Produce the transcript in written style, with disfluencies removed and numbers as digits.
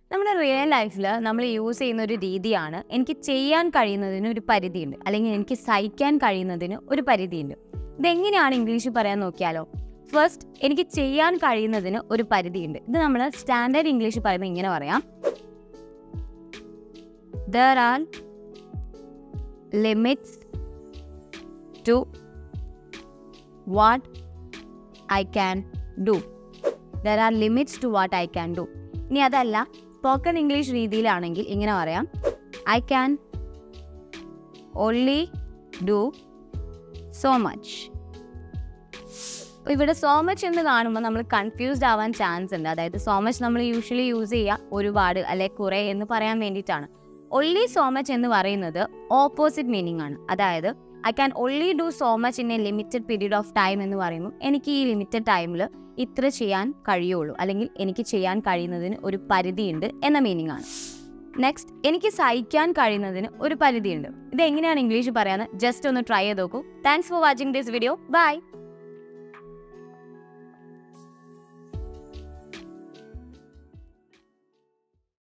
നമ്മുടെ റിയൽ ലൈഫിൽ നമ്മൾ യൂസ് ചെയ്യുന്ന ഒരു രീതിയാണ് എനിക്ക് ചെയ്യാൻ കഴിയുന്നതിന് ഒരു പരിധിയുണ്ട്, അല്ലെങ്കിൽ എനിക്ക് സഹിക്കാൻ കഴിയുന്നതിന് ഒരു പരിധിയുണ്ട്. ഇതെങ്ങനെയാണ് ഇംഗ്ലീഷിൽ പറയാൻ നോക്കിയാലോ? ഫസ്റ്റ്, എനിക്ക് ചെയ്യാൻ കഴിയുന്നതിന് ഒരു പരിധിയുണ്ട്. ഇത് നമ്മൾ സ്റ്റാൻഡേർഡ് ഇംഗ്ലീഷിൽ പറയുമ്പോൾ ഇങ്ങനെ പറയാം: there are limits to what I can do. There are limits to what I can do. ഇനി അതല്ല, സ്പോക്കൺ ഇംഗ്ലീഷ് രീതിയിലാണെങ്കിൽ ഇങ്ങനെ പറയാം: I can only do so much. ഇവിടെ സോ മച്ച് എന്ന് കാണുമ്പോൾ നമ്മൾ കൺഫ്യൂസ്ഡ് ആവാൻ ചാൻസ് ഉണ്ട്. അതായത് സോ മച്ച് നമ്മൾ യൂഷ്വലി യൂസ് ചെയ്യുക ഒരുപാട് അല്ലെ കുറേ എന്ന് പറയാൻ വേണ്ടിയിട്ടാണ്. ഒൺലി സോ മച്ച് എന്ന് പറയുന്നത് ഓപ്പോസിറ്റ് മീനിങ് ആണ്. അതായത് I can only do so much in a limited period of time എന്ന് പറയുമ്പോൾ എനിക്ക് ഈ ലിമിറ്റഡ് ടൈമിൽ ഇത്ര ചെയ്യാൻ കഴിയുള്ളൂ, അല്ലെങ്കിൽ എനിക്ക് ചെയ്യാൻ കഴിയുന്നതിന് ഒരു പരിധിയുണ്ട് എന്ന മീനിങ് ആണ്. നെക്സ്റ്റ്, എനിക്ക് സഹിക്കാൻ കഴിയുന്നതിന് ഒരു പരിധിയുണ്ട്. ഇത് എങ്ങനെയാണ് ഇംഗ്ലീഷ് പറയാന്ന് ജസ്റ്റ് ഒന്ന് ട്രൈ ചെയ്ത് നോക്കൂ. Thanks for watching this video. By.